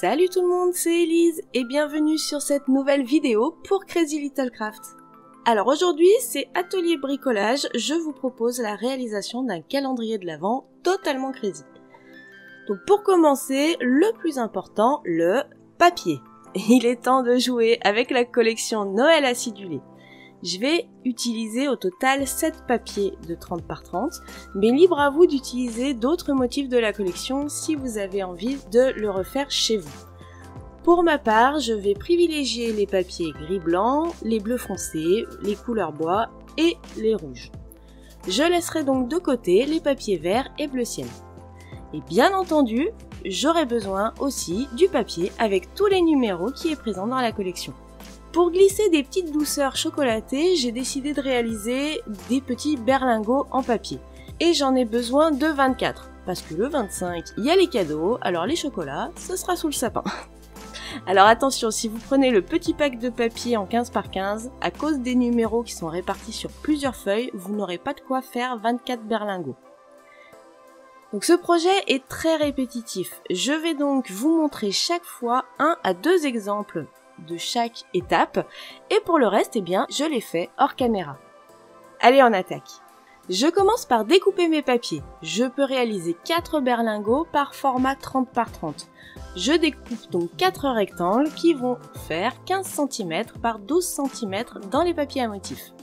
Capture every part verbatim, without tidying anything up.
Salut tout le monde, c'est Elise et bienvenue sur cette nouvelle vidéo pour Crazy Little Craft. Alors aujourd'hui, c'est atelier bricolage, je vous propose la réalisation d'un calendrier de l'Avent totalement crazy. Donc pour commencer, le plus important, le papier. Il est temps de jouer avec la collection Noël acidulé. Je vais utiliser au total sept papiers de trente par trente, mais libre à vous d'utiliser d'autres motifs de la collection si vous avez envie de le refaire chez vous. Pour ma part, je vais privilégier les papiers gris-blanc, les bleus foncés, les couleurs bois et les rouges. Je laisserai donc de côté les papiers verts et bleu ciel. Et bien entendu, j'aurai besoin aussi du papier avec tous les numéros qui est présent dans la collection. Pour glisser des petites douceurs chocolatées, j'ai décidé de réaliser des petits berlingots en papier. Et j'en ai besoin de vingt-quatre, parce que le vingt-cinq, il y a les cadeaux, alors les chocolats, ce sera sous le sapin. Alors attention, si vous prenez le petit pack de papier en quinze par quinze, à cause des numéros qui sont répartis sur plusieurs feuilles, vous n'aurez pas de quoi faire vingt-quatre berlingots. Donc ce projet est très répétitif. Je vais donc vous montrer chaque fois un à deux exemples de chaque étape, et pour le reste, eh bien, je l'ai fait hors caméra. Allez, on attaque. Je commence par découper mes papiers. Je peux réaliser quatre berlingots par format trente par trente. Je découpe donc quatre rectangles qui vont faire quinze centimètres par douze centimètres dans les papiers à motifs.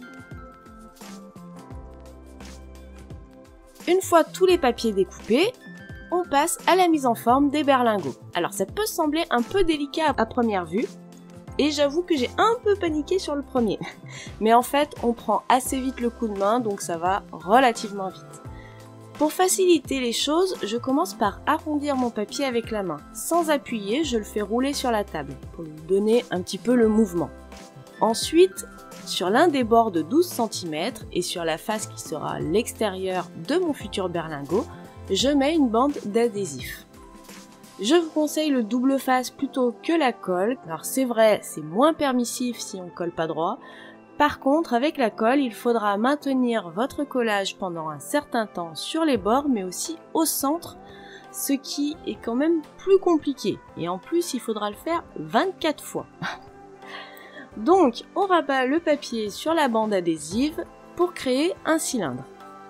Une fois tous les papiers découpés, on passe à la mise en forme des berlingots. Alors ça peut sembler un peu délicat à première vue, et j'avoue que j'ai un peu paniqué sur le premier. Mais en fait, on prend assez vite le coup de main, donc ça va relativement vite. Pour faciliter les choses, je commence par arrondir mon papier avec la main. Sans appuyer, je le fais rouler sur la table, pour lui donner un petit peu le mouvement. Ensuite, sur l'un des bords de douze centimètres, et sur la face qui sera l'extérieur de mon futur berlingot, je mets une bande d'adhésif. Je vous conseille le double face plutôt que la colle. Alors c'est vrai, c'est moins permissif si on colle pas droit. Par contre, avec la colle, il faudra maintenir votre collage pendant un certain temps sur les bords, mais aussi au centre, ce qui est quand même plus compliqué. Et en plus, il faudra le faire vingt-quatre fois. Donc, on rabat le papier sur la bande adhésive pour créer un cylindre.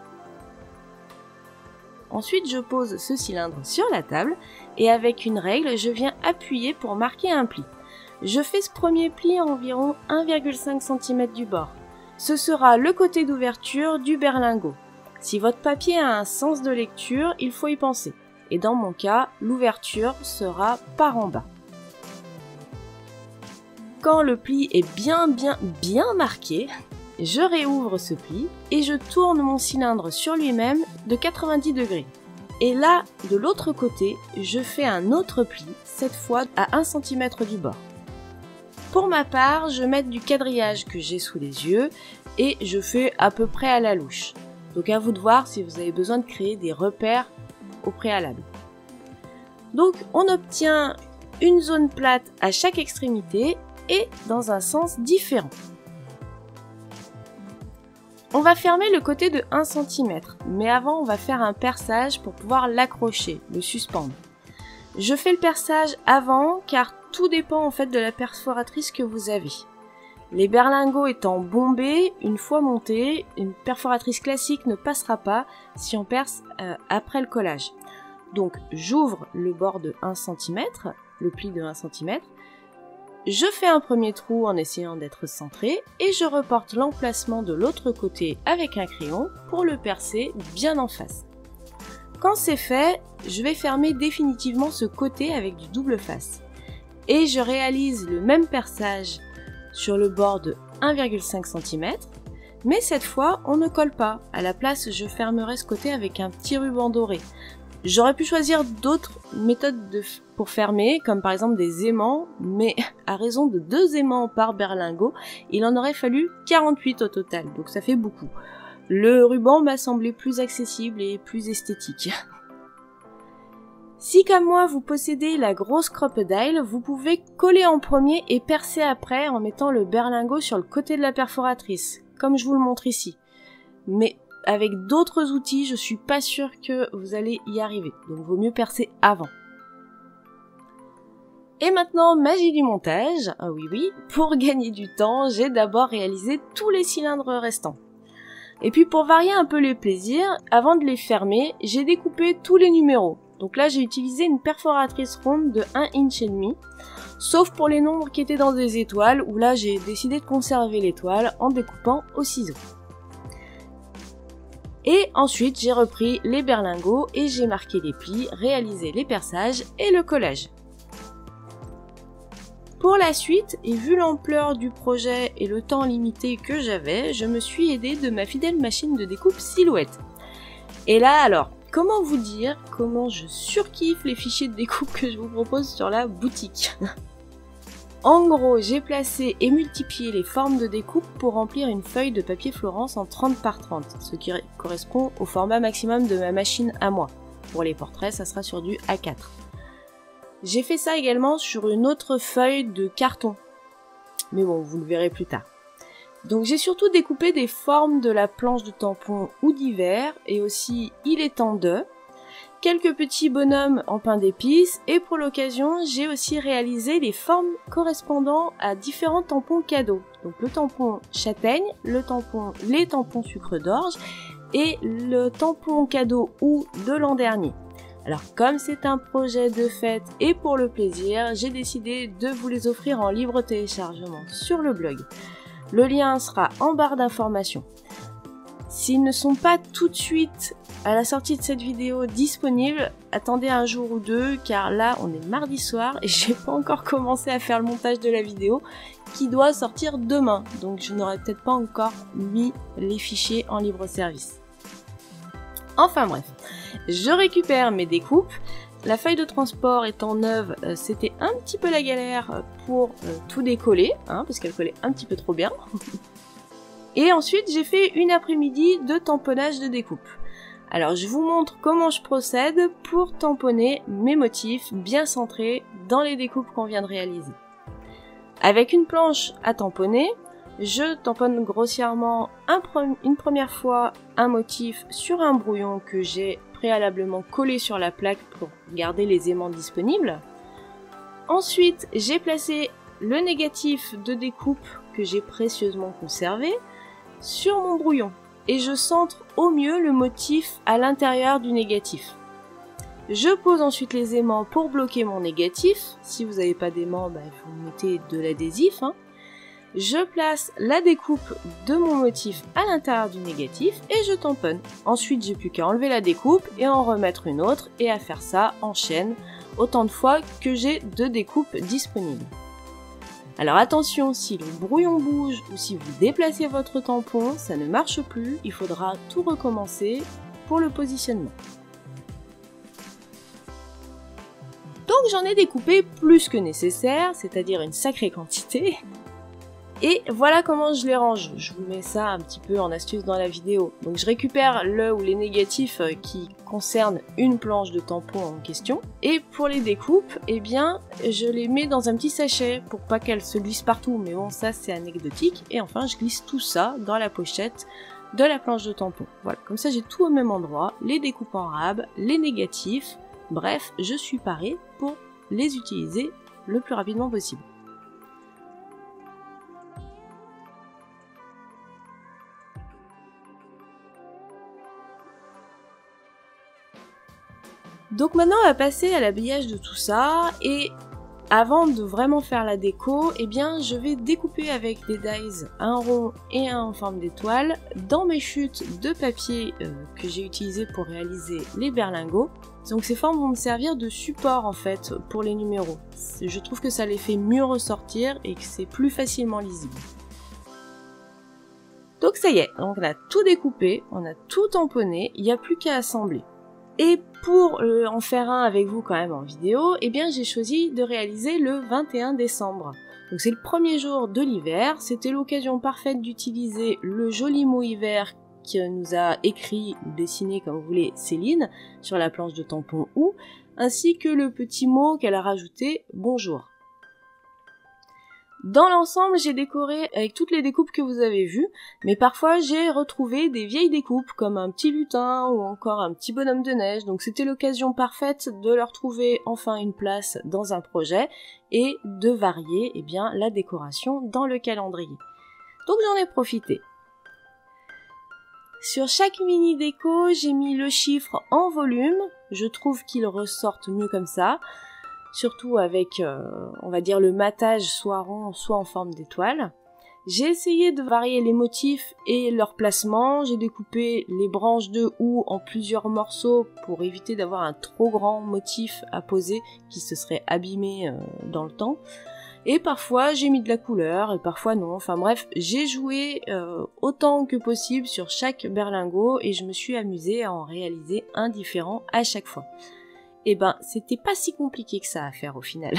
Ensuite, je pose ce cylindre sur la table et avec une règle, je viens appuyer pour marquer un pli. Je fais ce premier pli à environ un virgule cinq centimètres du bord. Ce sera le côté d'ouverture du berlingot. Si votre papier a un sens de lecture, il faut y penser. Et dans mon cas, l'ouverture sera par en bas. Quand le pli est bien bien bien marqué, je réouvre ce pli et je tourne mon cylindre sur lui-même de quatre-vingt-dix degrés. Et là, de l'autre côté, je fais un autre pli, cette fois à un centimètre du bord. Pour ma part, je mets du quadrillage que j'ai sous les yeux et je fais à peu près à la louche. Donc à vous de voir si vous avez besoin de créer des repères au préalable. Donc on obtient une zone plate à chaque extrémité et dans un sens différent. On va fermer le côté de un centimètre, mais avant on va faire un perçage pour pouvoir l'accrocher, le suspendre. Je fais le perçage avant car tout dépend en fait de la perforatrice que vous avez. Les berlingots étant bombés, une fois montés, une perforatrice classique ne passera pas si on perce euh, après le collage. Donc j'ouvre le bord de un centimètre, le pli de un centimètre, je fais un premier trou en essayant d'être centré et je reporte l'emplacement de l'autre côté avec un crayon pour le percer bien en face. Quand c'est fait, je vais fermer définitivement ce côté avec du double face. Et je réalise le même perçage sur le bord de un virgule cinq centimètres, mais cette fois on ne colle pas. À la place, je fermerai ce côté avec un petit ruban doré. J'aurais pu choisir d'autres méthodes de, pour fermer, comme par exemple des aimants, mais à raison de deux aimants par berlingot, il en aurait fallu quarante-huit au total, donc ça fait beaucoup. Le ruban m'a semblé plus accessible et plus esthétique. Si comme moi vous possédez la grosse crocodile, vous pouvez coller en premier et percer après en mettant le berlingot sur le côté de la perforatrice, comme je vous le montre ici. Mais avec d'autres outils, je suis pas sûre que vous allez y arriver, donc vaut mieux percer avant. Et maintenant, magie du montage, ah oui oui, pour gagner du temps, j'ai d'abord réalisé tous les cylindres restants. Et puis pour varier un peu les plaisirs, avant de les fermer, j'ai découpé tous les numéros. Donc là j'ai utilisé une perforatrice ronde de un inch et demi, sauf pour les nombres qui étaient dans des étoiles, où là j'ai décidé de conserver l'étoile en découpant au ciseau. Et ensuite j'ai repris les berlingots et j'ai marqué les plis, réalisé les perçages et le collage. Pour la suite, et vu l'ampleur du projet et le temps limité que j'avais, je me suis aidée de ma fidèle machine de découpe Silhouette. Et là alors, comment vous dire comment je surkiffe les fichiers de découpe que je vous propose sur la boutique. En gros, j'ai placé et multiplié les formes de découpe pour remplir une feuille de papier Florence en trente par trente, ce qui correspond au format maximum de ma machine à moi. Pour les portraits, ça sera sur du A quatre. J'ai fait ça également sur une autre feuille de carton. Mais bon, vous le verrez plus tard. Donc j'ai surtout découpé des formes de la planche de tampon ou d'hiver, et aussi il est temps de, quelques petits bonhommes en pain d'épices, et pour l'occasion, j'ai aussi réalisé les formes correspondant à différents tampons cadeaux. Donc le tampon châtaigne, le tampon, les tampons sucre d'orge, et le tampon cadeau ou de l'an dernier. Alors comme c'est un projet de fête et pour le plaisir, j'ai décidé de vous les offrir en libre téléchargement sur le blog. Le lien sera en barre d'informations. S'ils ne sont pas tout de suite à la sortie de cette vidéo disponibles, attendez un jour ou deux car là on est mardi soir et j'ai pas encore commencé à faire le montage de la vidéo qui doit sortir demain. Donc je n'aurai peut-être pas encore mis les fichiers en libre service. Enfin bref, je récupère mes découpes. La feuille de transport étant neuve, euh, c'était un petit peu la galère pour euh, tout décoller, hein, parce qu'elle collait un petit peu trop bien. Et ensuite, j'ai fait une après-midi de tamponnage de découpe. Alors, je vous montre comment je procède pour tamponner mes motifs bien centrés dans les découpes qu'on vient de réaliser. Avec une planche à tamponner, je tamponne grossièrement un pre- une première fois un motif sur un brouillon que j'ai préalablement collé sur la plaque pour garder les aimants disponibles. Ensuite, j'ai placé le négatif de découpe que j'ai précieusement conservé sur mon brouillon et je centre au mieux le motif à l'intérieur du négatif. Je pose ensuite les aimants pour bloquer mon négatif. Si vous n'avez pas d'aimants, bah, vous mettez de l'adhésif, hein. Je place la découpe de mon motif à l'intérieur du négatif et je tamponne. Ensuite, j'ai plus qu'à enlever la découpe et en remettre une autre et à faire ça en chaîne autant de fois que j'ai de découpes disponibles. Alors attention, si le brouillon bouge ou si vous déplacez votre tampon, ça ne marche plus, il faudra tout recommencer pour le positionnement. Donc j'en ai découpé plus que nécessaire, c'est-à-dire une sacrée quantité. Et voilà comment je les range. Je vous mets ça un petit peu en astuce dans la vidéo. Donc je récupère le ou les négatifs qui concernent une planche de tampon en question. Et pour les découpes, eh bien, je les mets dans un petit sachet pour pas qu'elles se glissent partout. Mais bon, ça c'est anecdotique. Et enfin, je glisse tout ça dans la pochette de la planche de tampon. Voilà, comme ça j'ai tout au même endroit. Les découpes en rab, les négatifs. Bref, je suis parée pour les utiliser le plus rapidement possible. Donc maintenant on va passer à l'habillage de tout ça et avant de vraiment faire la déco, eh bien je vais découper avec des dies un rond et un en forme d'étoile dans mes chutes de papier euh, que j'ai utilisé pour réaliser les berlingots. Donc ces formes vont me servir de support en fait pour les numéros. Je trouve que ça les fait mieux ressortir et que c'est plus facilement lisible. Donc ça y est, donc on a tout découpé, on a tout tamponné, il n'y a plus qu'à assembler. Et pour euh, en faire un avec vous quand même en vidéo, eh bien j'ai choisi de réaliser le vingt et un décembre. Donc c'est le premier jour de l'hiver, c'était l'occasion parfaite d'utiliser le joli mot hiver que nous a écrit ou dessiné comme vous voulez Céline sur la planche de tampon ou, ainsi que le petit mot qu'elle a rajouté bonjour. Dans l'ensemble, j'ai décoré avec toutes les découpes que vous avez vues, mais parfois j'ai retrouvé des vieilles découpes comme un petit lutin ou encore un petit bonhomme de neige, donc c'était l'occasion parfaite de leur trouver enfin une place dans un projet et de varier eh bien, la décoration dans le calendrier. Donc j'en ai profité. Sur chaque mini déco, j'ai mis le chiffre en volume, je trouve qu'ils ressortent mieux comme ça. Surtout avec, euh, on va dire, le matage soit rond, soit en forme d'étoile. J'ai essayé de varier les motifs et leur placement. J'ai découpé les branches de houx en plusieurs morceaux pour éviter d'avoir un trop grand motif à poser qui se serait abîmé euh, dans le temps. Et parfois, j'ai mis de la couleur et parfois non. Enfin bref, j'ai joué euh, autant que possible sur chaque berlingot et je me suis amusée à en réaliser un différent à chaque fois. Et ben, c'était pas si compliqué que ça à faire au final.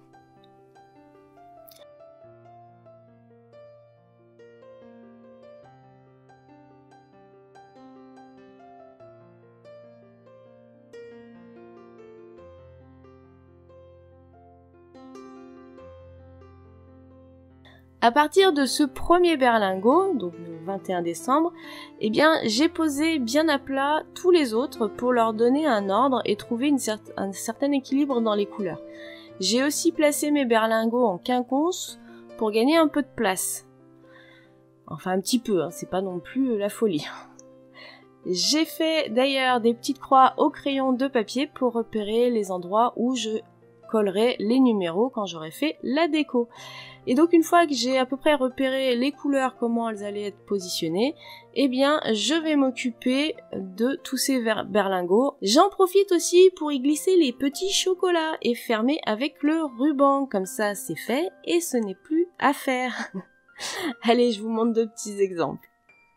À partir de ce premier berlingot, donc le vingt et un décembre, eh bien j'ai posé bien à plat tous les autres pour leur donner un ordre et trouver une cer- un certain équilibre dans les couleurs. J'ai aussi placé mes berlingots en quinconce pour gagner un peu de place. Enfin un petit peu, hein, c'est pas non plus la folie. J'ai fait d'ailleurs des petites croix au crayon de papier pour repérer les endroits où je collerai les numéros quand j'aurai fait la déco. Et donc une fois que j'ai à peu près repéré les couleurs, comment elles allaient être positionnées, eh bien je vais m'occuper de tous ces berlingots. J'en profite aussi pour y glisser les petits chocolats et fermer avec le ruban, comme ça c'est fait et ce n'est plus à faire. Allez, je vous montre deux petits exemples.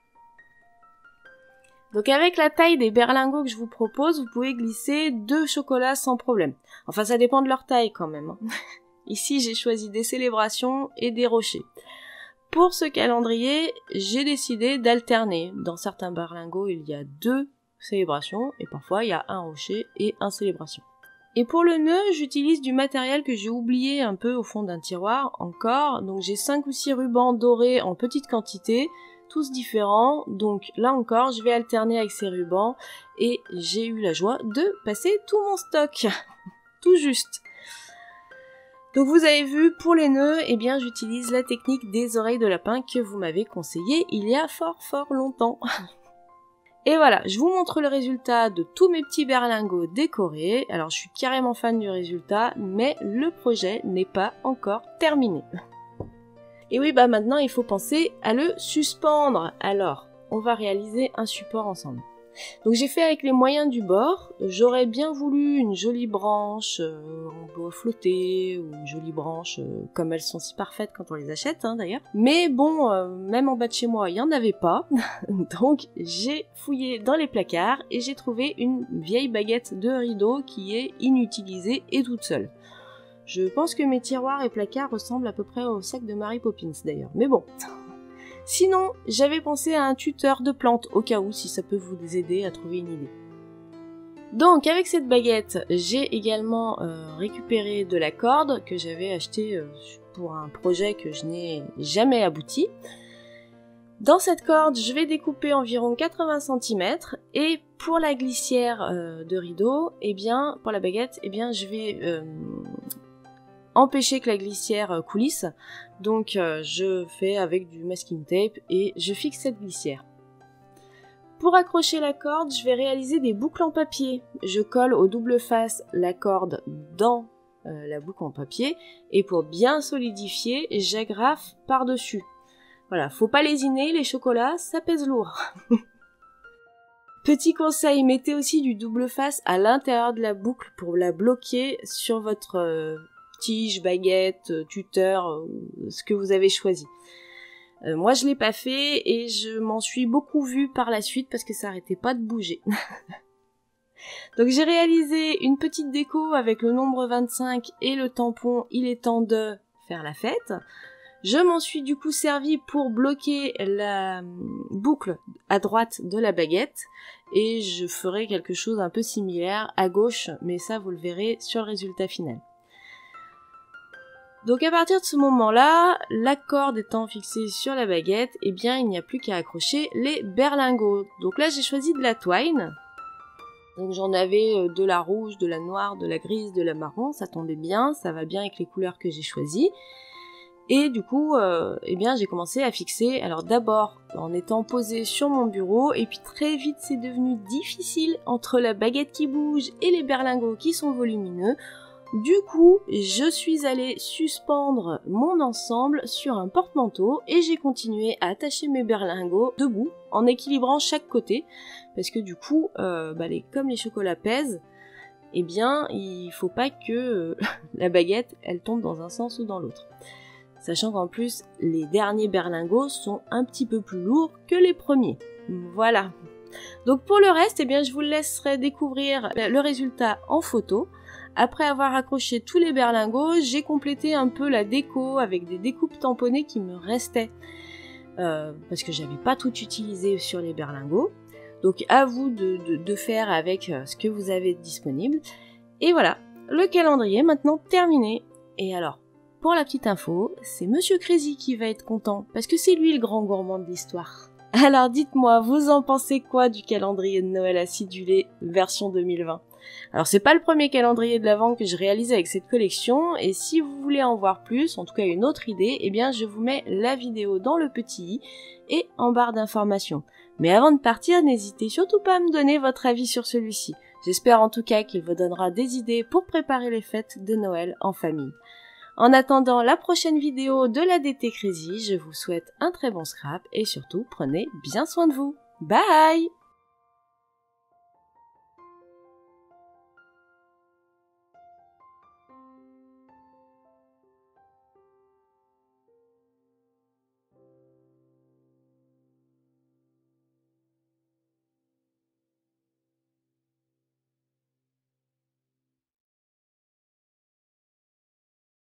Donc avec la taille des berlingots que je vous propose, vous pouvez glisser deux chocolats sans problème. Enfin ça dépend de leur taille quand même. Hein. Ici, j'ai choisi des célébrations et des rochers. Pour ce calendrier, j'ai décidé d'alterner. Dans certains berlingots, il y a deux célébrations et parfois il y a un rocher et un célébration. Et pour le nœud, j'utilise du matériel que j'ai oublié un peu au fond d'un tiroir encore. Donc j'ai cinq ou six rubans dorés en petite quantité, tous différents. Donc là encore, je vais alterner avec ces rubans et j'ai eu la joie de passer tout mon stock. Tout juste. Donc vous avez vu, pour les nœuds, eh bien j'utilise la technique des oreilles de lapin que vous m'avez conseillé il y a fort fort longtemps. Et voilà, je vous montre le résultat de tous mes petits berlingots décorés. Alors je suis carrément fan du résultat, mais le projet n'est pas encore terminé. Et oui, bah maintenant il faut penser à le suspendre. Alors, on va réaliser un support ensemble. Donc j'ai fait avec les moyens du bord. J'aurais bien voulu une jolie branche euh, en bois flotté ou une jolie branche euh, comme elles sont si parfaites quand on les achète hein, d'ailleurs. Mais bon, euh, même en bas de chez moi, il n'y en avait pas. Donc j'ai fouillé dans les placards et j'ai trouvé une vieille baguette de rideau qui est inutilisée et toute seule. Je pense que mes tiroirs et placards ressemblent à peu près au sac de Mary Poppins d'ailleurs. Mais bon... Sinon, j'avais pensé à un tuteur de plantes, au cas où, si ça peut vous aider à trouver une idée. Donc, avec cette baguette, j'ai également euh, récupéré de la corde que j'avais achetée euh, pour un projet que je n'ai jamais abouti. Dans cette corde, je vais découper environ quatre-vingts centimètres, et pour la glissière euh, de rideau, eh bien, pour la baguette, eh bien, je vais... Euh, empêcher que la glissière coulisse, donc euh, je fais avec du masking tape et je fixe cette glissière. Pour accrocher la corde, je vais réaliser des boucles en papier. Je colle au double face la corde dans euh, la boucle en papier et pour bien solidifier, j'agrafe par-dessus. Voilà, faut pas lésiner, les chocolats, ça pèse lourd. Petit conseil, mettez aussi du double face à l'intérieur de la boucle pour la bloquer sur votre euh, tige, baguette, tuteur, euh, ce que vous avez choisi. Euh, moi je l'ai pas fait et je m'en suis beaucoup vue par la suite parce que ça arrêtait pas de bouger. Donc j'ai réalisé une petite déco avec le nombre vingt-cinq et le tampon « Il est temps de faire la fête ». Je m'en suis du coup servi pour bloquer la boucle à droite de la baguette et je ferai quelque chose un peu similaire à gauche, mais ça vous le verrez sur le résultat final. Donc à partir de ce moment-là, la corde étant fixée sur la baguette, eh bien il n'y a plus qu'à accrocher les berlingots. Donc là j'ai choisi de la twine. Donc j'en avais de la rouge, de la noire, de la grise, de la marron, ça tombait bien, ça va bien avec les couleurs que j'ai choisies. Et du coup, euh, eh bien j'ai commencé à fixer, alors d'abord en étant posée sur mon bureau, et puis très vite c'est devenu difficile entre la baguette qui bouge et les berlingots qui sont volumineux. Du coup, je suis allée suspendre mon ensemble sur un porte-manteau et j'ai continué à attacher mes berlingots debout en équilibrant chaque côté parce que du coup, euh, bah les, comme les chocolats pèsent, eh bien, il faut pas que euh, la baguette elle tombe dans un sens ou dans l'autre. Sachant qu'en plus, les derniers berlingots sont un petit peu plus lourds que les premiers. Voilà. Donc pour le reste, eh bien, je vous laisserai découvrir le résultat en photo. Après avoir accroché tous les berlingots, j'ai complété un peu la déco avec des découpes tamponnées qui me restaient. Euh, parce que j'avais pas tout utilisé sur les berlingots. Donc à vous de, de, de faire avec ce que vous avez disponible. Et voilà, le calendrier est maintenant terminé. Et alors, pour la petite info, c'est Monsieur Crazy qui va être content, parce que c'est lui le grand gourmand de l'histoire. Alors dites-moi, vous en pensez quoi du calendrier de Noël acidulé version deux mille vingt? Alors c'est pas le premier calendrier de l'Avent que je réalise avec cette collection, et si vous voulez en voir plus, en tout cas une autre idée, eh bien je vous mets la vidéo dans le petit i et en barre d'informations. Mais avant de partir, n'hésitez surtout pas à me donner votre avis sur celui-ci. J'espère en tout cas qu'il vous donnera des idées pour préparer les fêtes de Noël en famille. En attendant la prochaine vidéo de la D T Crazy, je vous souhaite un très bon scrap et surtout prenez bien soin de vous. Bye!